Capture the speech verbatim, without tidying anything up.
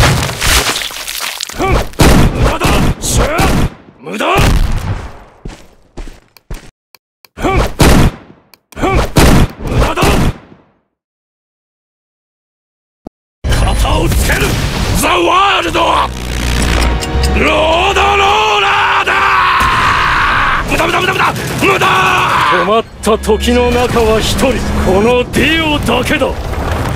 ふん、無駄だ。シュー、無駄。ふん、ふん、無駄だ。型をつける。ザ・ワールドロードローラーだ。無駄無駄無駄無駄無駄。止まった時の中は一人、このディオだけだ。